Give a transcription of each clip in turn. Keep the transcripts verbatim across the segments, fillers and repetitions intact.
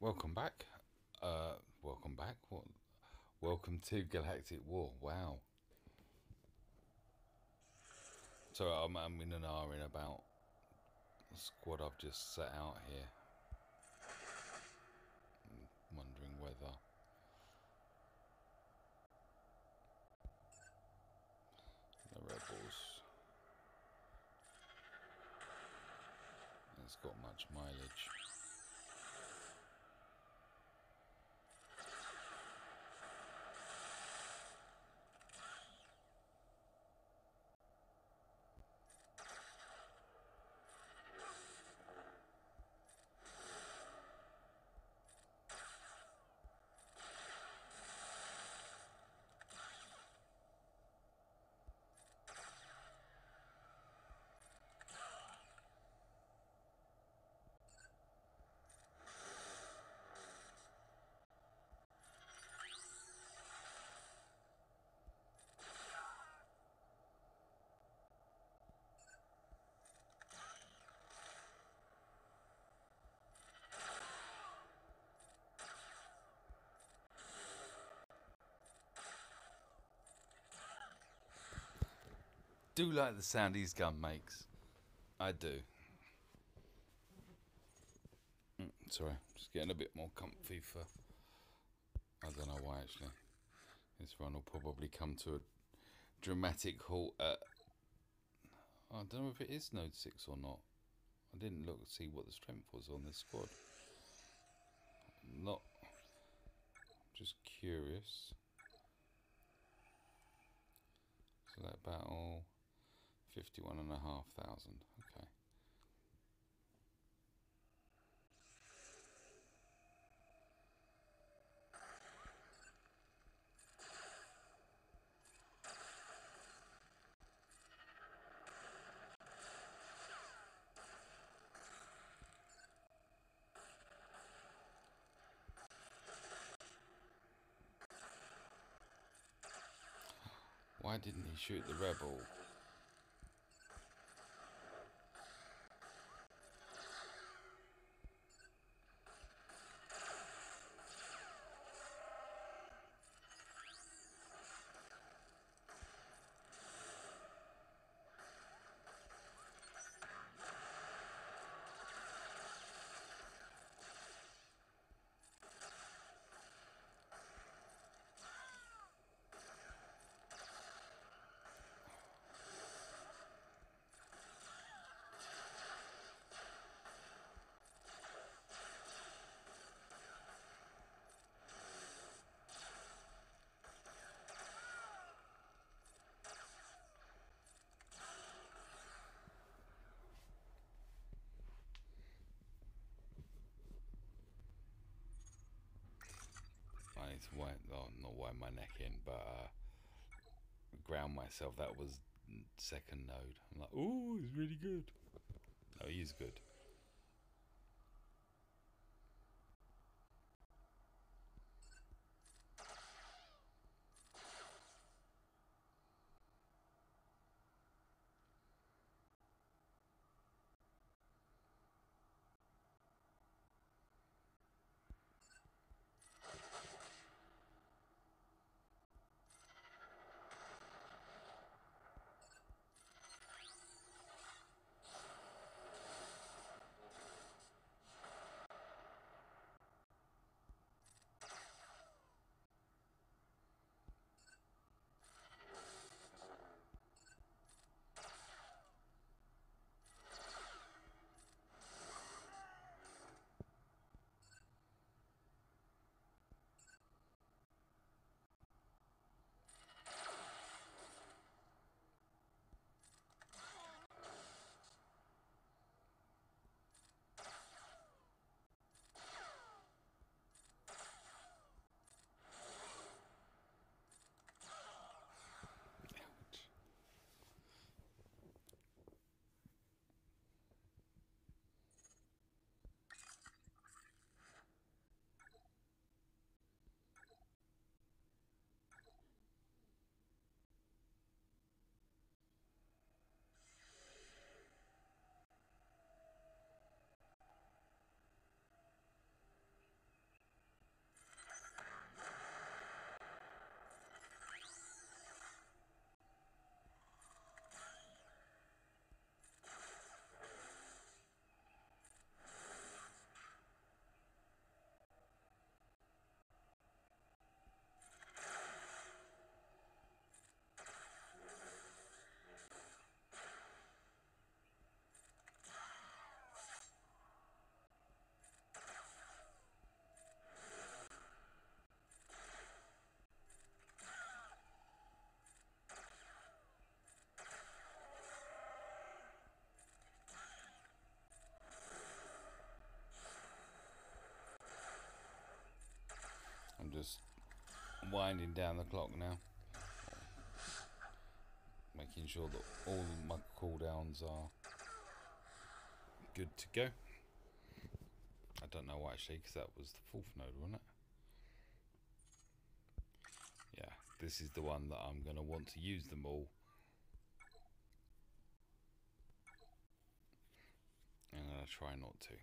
Welcome back. Uh, welcome back. What? Welcome to Galactic War. Wow. So I'm, I'm in an R in about the squad I've just set out here. I'm wondering whether the rebels. It's got much mileage. Do like the sound his gun makes. I do. Mm, sorry, just getting a bit more comfy for. I don't know why actually. This run will probably come to a dramatic halt at. I don't know if it is Node six or not. I didn't look to see what the strength was on this squad. Not. Just curious. So that battle. fifty-one and a half thousand. Okay. Why didn't he shoot the rebel? I need to wipe, oh, not wipe my neck in, but uh, ground myself. That was second node. I'm like, oh, he's really good. No, he is good. I'm just winding down the clock now, making sure that all my cooldowns are good to go. I don't know actually, because that was the fourth node, wasn't it? Yeah, this is the one that I'm going to want to use them all. I'm going to try not to.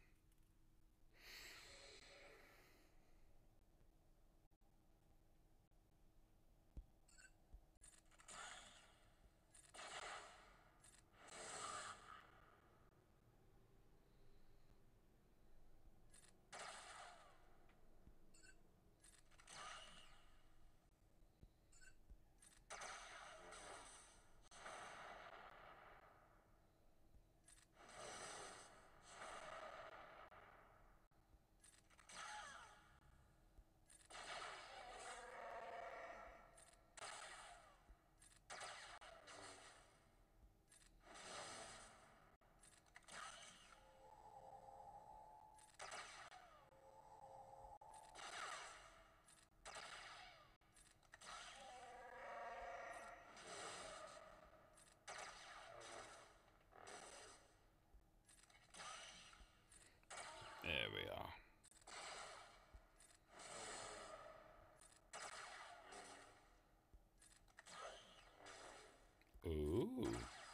There we are. Ooh.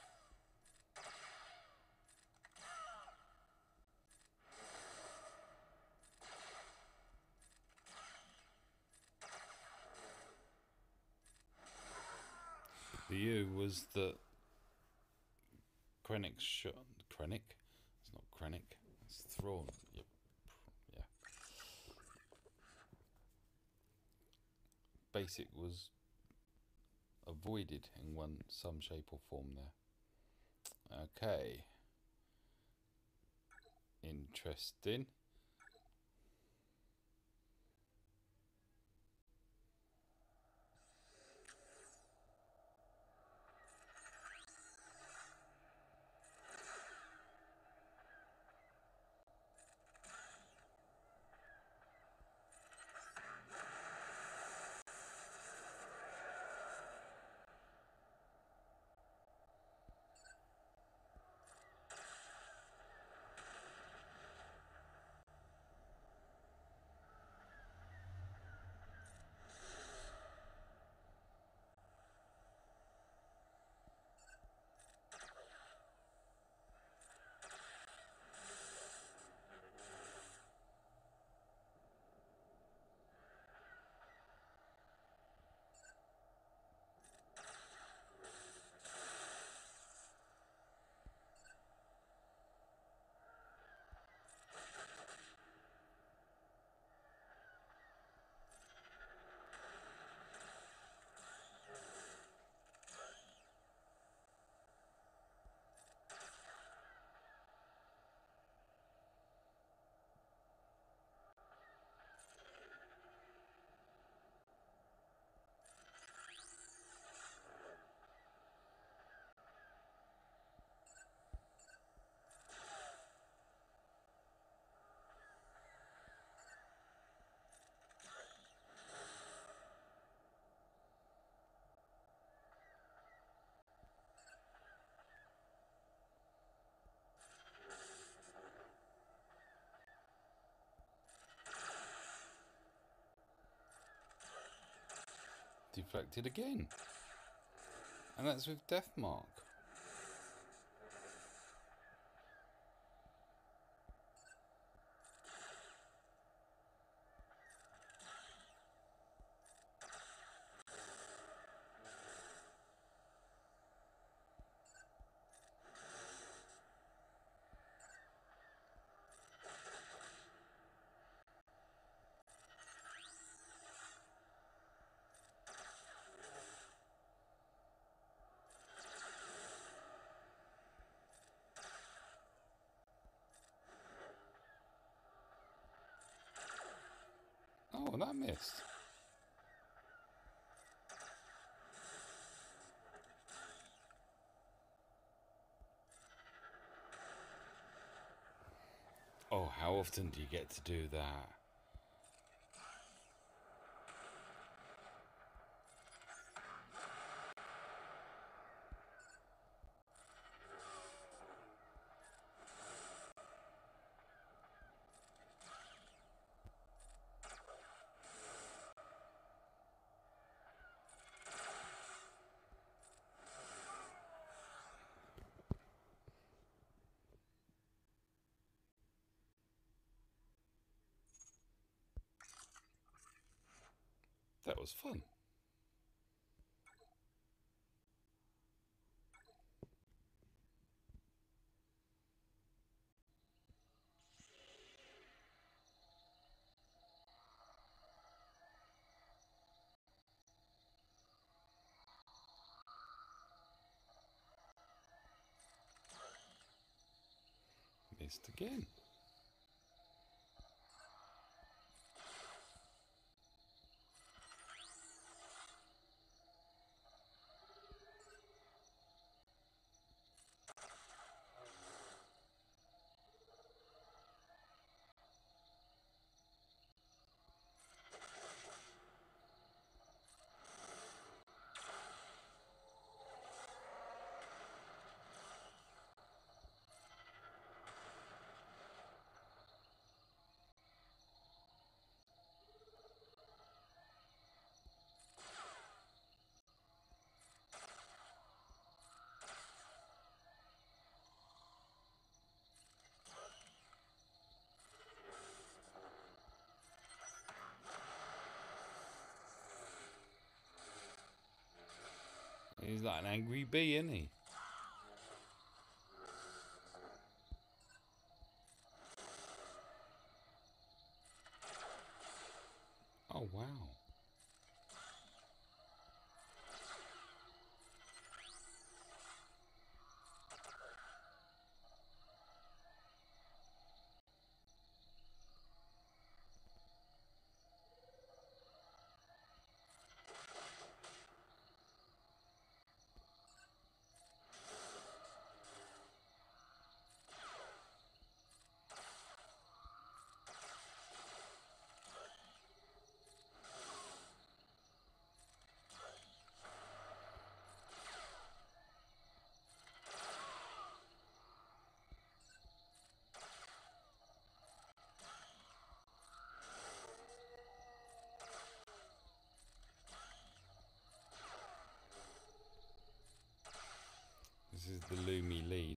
The U was that Krennic's shot. Krennic? It's not Krennic. It's Thrawn. Yep. Yeah. Basic was avoided in one some shape or form there. Okay. Interesting. Deflected again. And that's with Deathmark. Oh, that missed. Oh, how often do you get to do that? That was fun. Missed again. He's like an angry bee, isn't he? Oh, wow. This is the Lumi lead.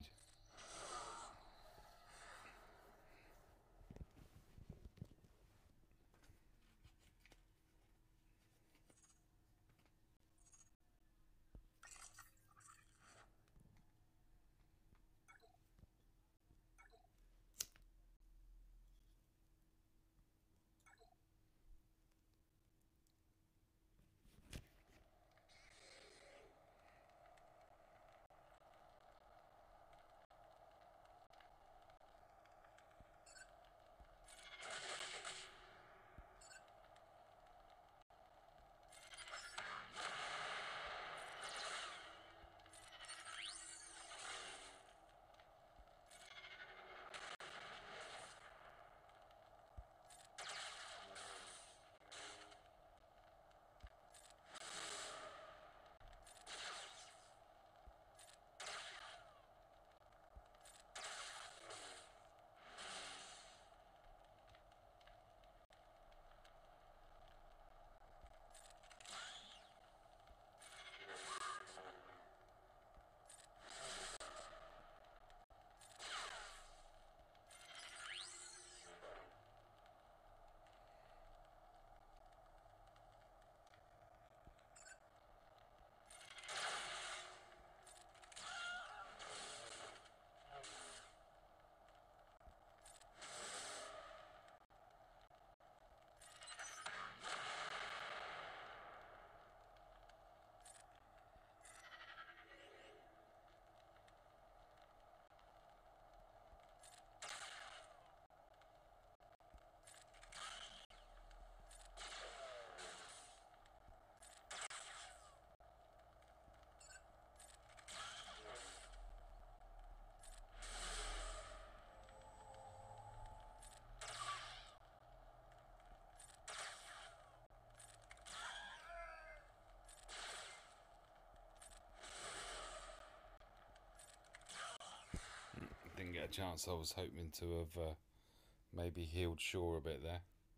Didn't get a chance. I was hoping to have uh, maybe healed Shaw a bit there.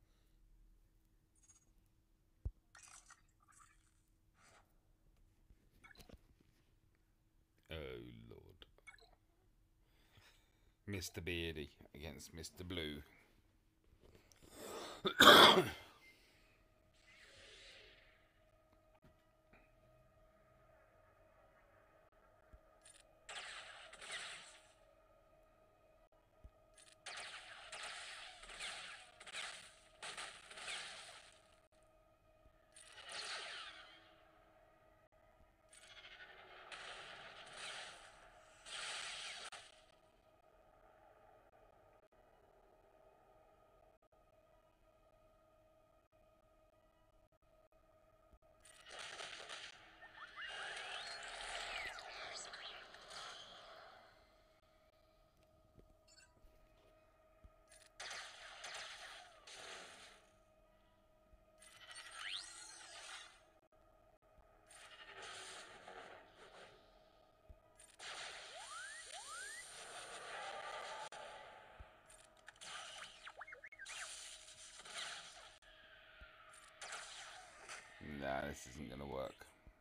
Oh, Lord. Mister Beardy against Mister Blue. Nah, this isn't gonna work.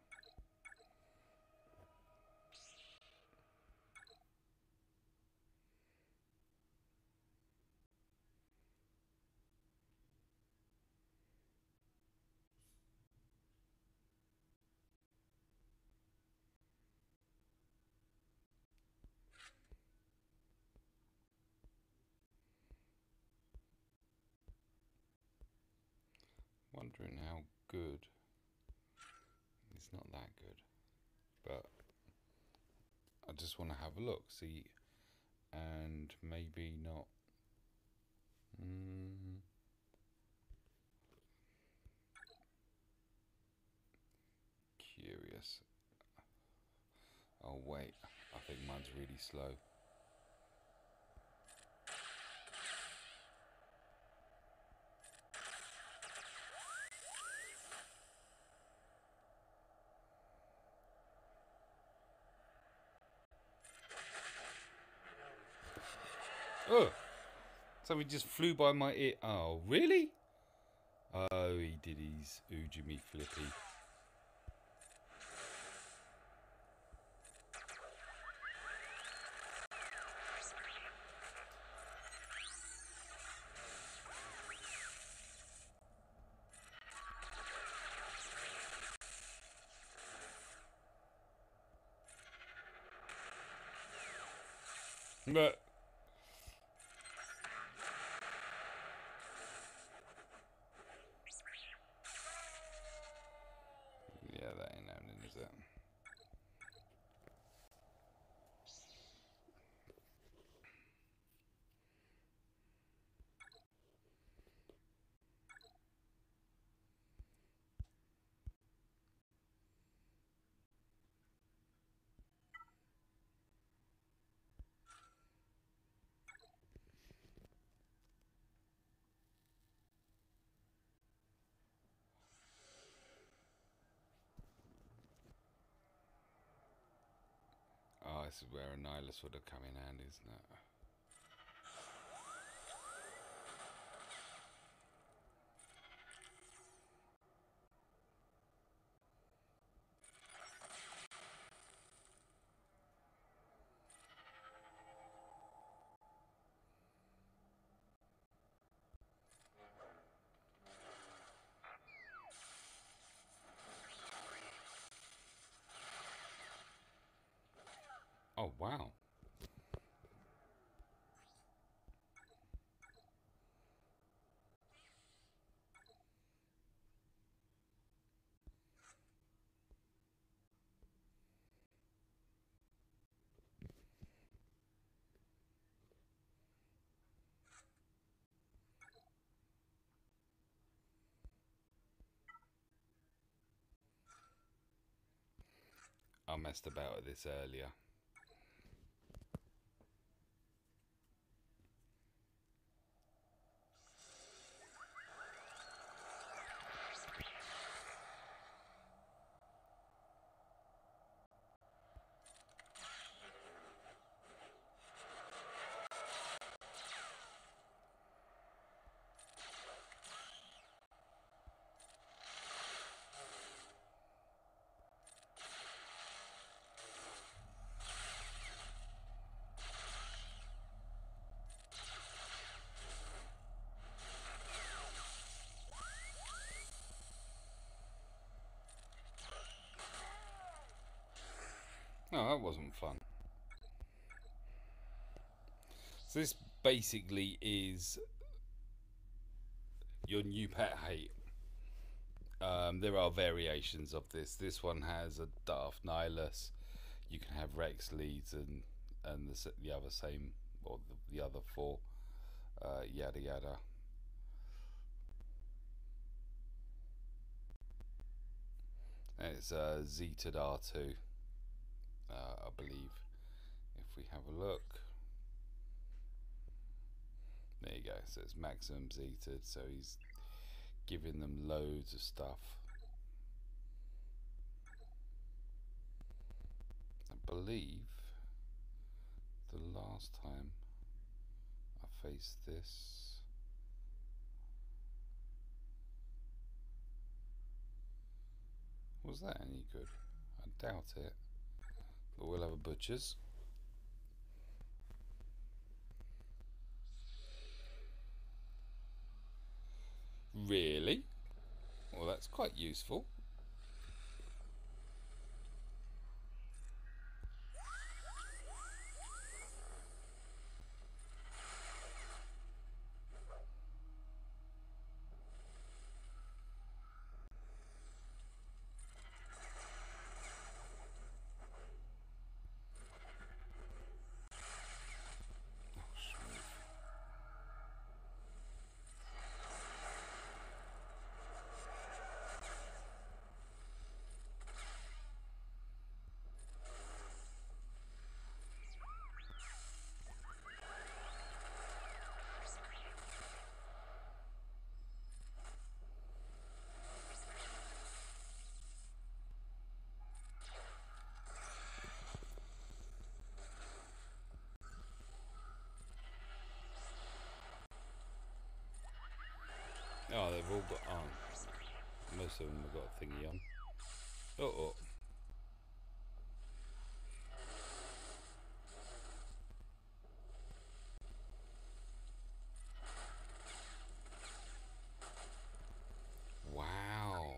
Wondering how good. It's not that good, but I just want to have a look, see, and maybe not. Mm. Curious. Oh wait, I think mine's really slow. Oh, something just flew by my ear. Oh, really? Oh, he did his Ujimi flippy. But yeah, that ain't happening, is it? Oh, this is where a Nihilus would have come in handy, isn't it? Oh, wow. I messed about with this earlier. No, that wasn't fun. So this basically is your new pet hate. Um, there are variations of this. This one has a Daft Nihilus. You can have Rex leads and and the, the other same, or the, the other four, uh, yada yada. And it's uh, Zeta R two, uh, I believe. If we have a look, there you go. So it's maximum Zeta. So he's giving them loads of stuff. I believe the last time I faced this, Was that any good? I doubt it. But we'll have a butcher's. Really? Well, that's quite useful. Oh, they've all got on. Oh, most of them have got a thingy on. Oh, oh. Wow.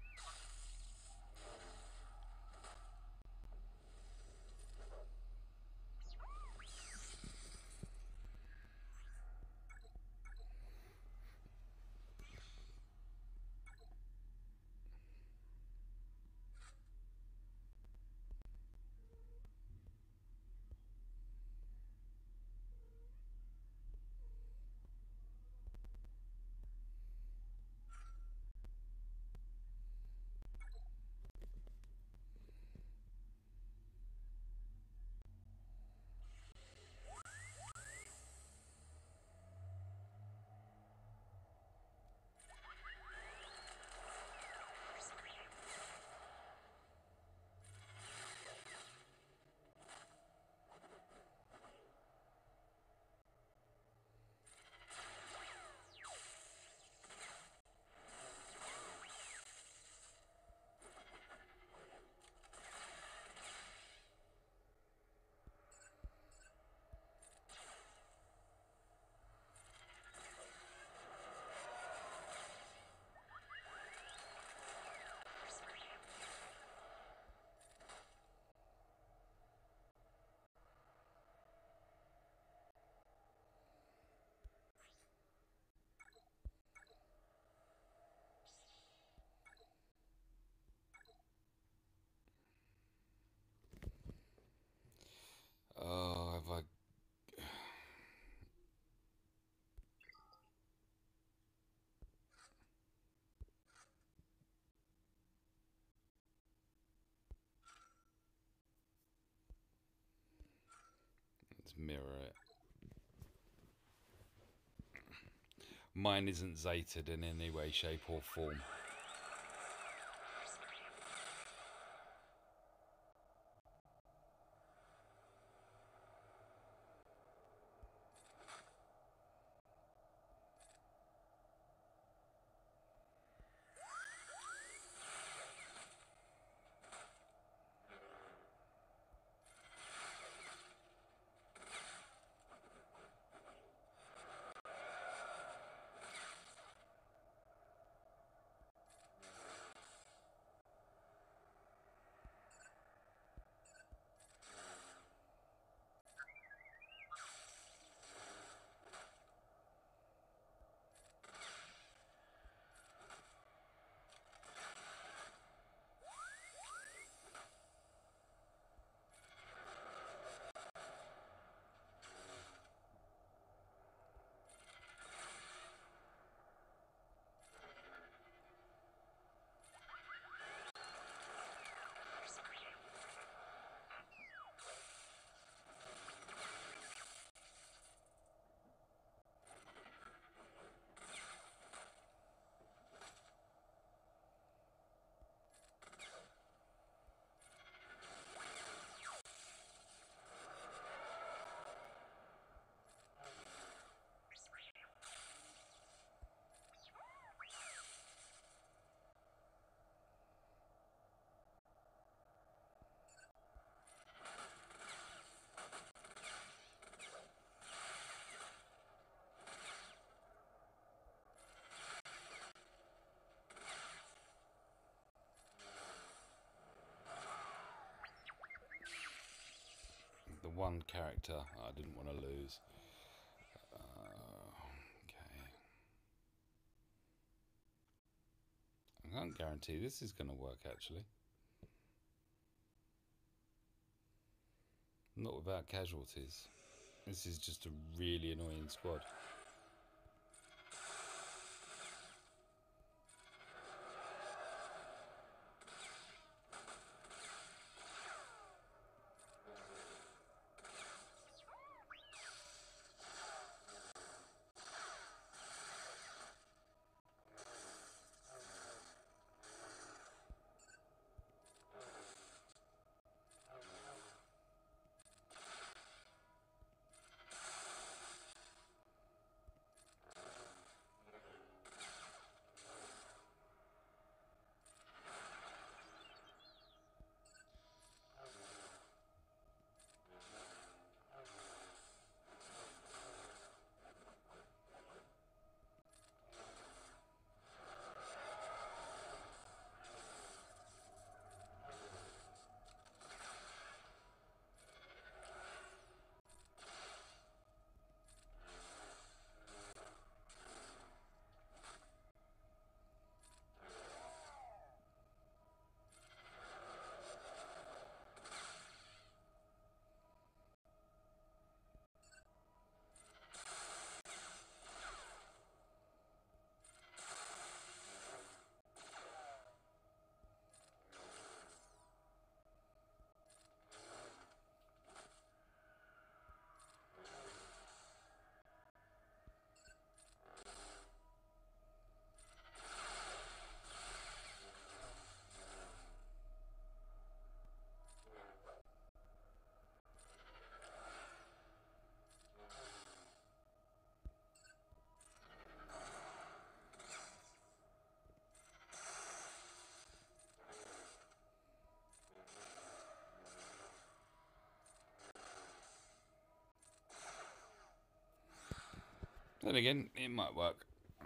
Oh, have I... Let's mirror it. Mine isn't zated in any way, shape or form. one character I didn't want to lose. Uh, okay. I can't guarantee this is going to work, actually. Not without casualties. This is just a really annoying squad. Then again, it might work.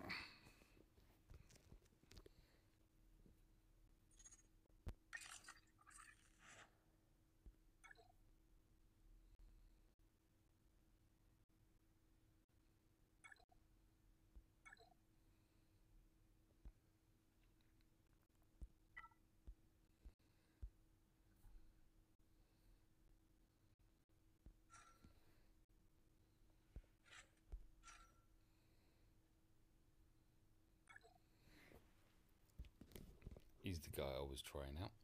He's the guy I was trying out.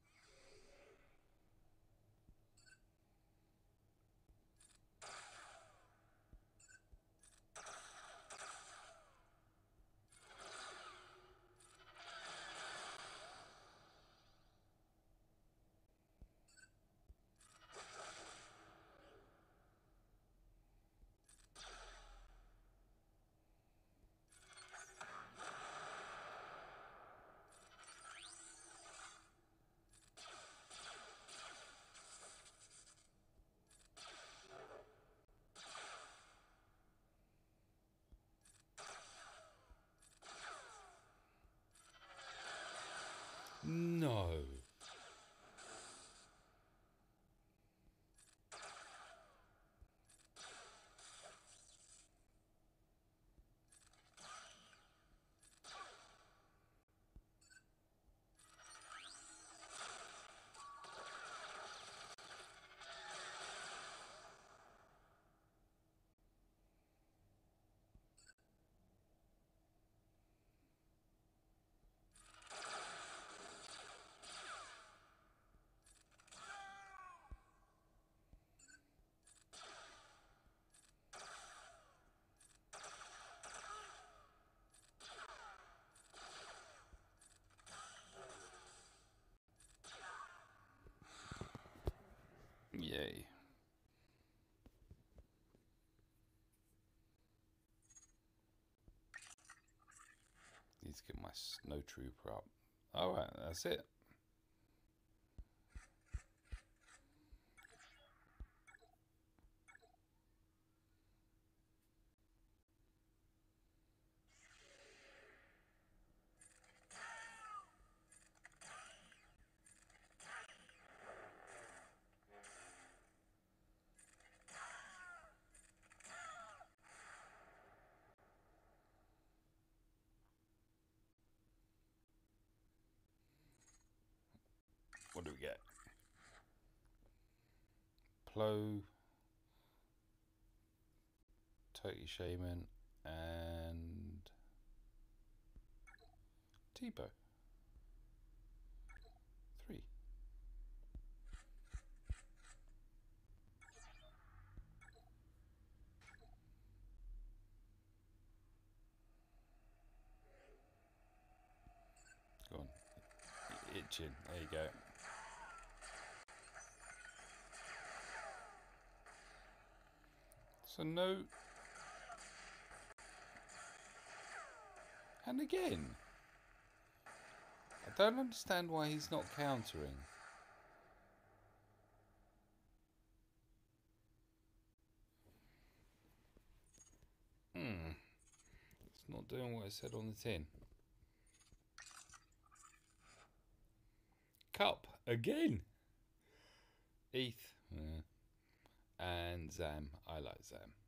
No. Yay. Need to get my snow trooper up. Alright, that's it. What do we get? Plo, Turkey Shaman, and T-Bow. Three. Go on. Itching. There you go. So no... And again. I don't understand why he's not countering. Hmm. It's not doing what it said on the tin. Cup. Again. E T H. Yeah. And Zam. I like Zam.